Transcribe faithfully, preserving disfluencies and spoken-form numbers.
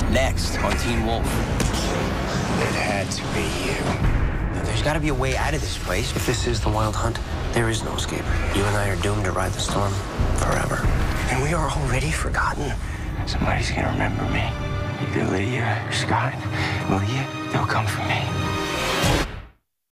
Next on Teen Wolf. It had to be you. There's got to be a way out of this place. If this is the Wild Hunt, there is no escape. You and I are doomed to ride the storm forever. And we are already forgotten. Somebody's gonna remember me. Either Lydia or Scott. Lydia, they'll come for me.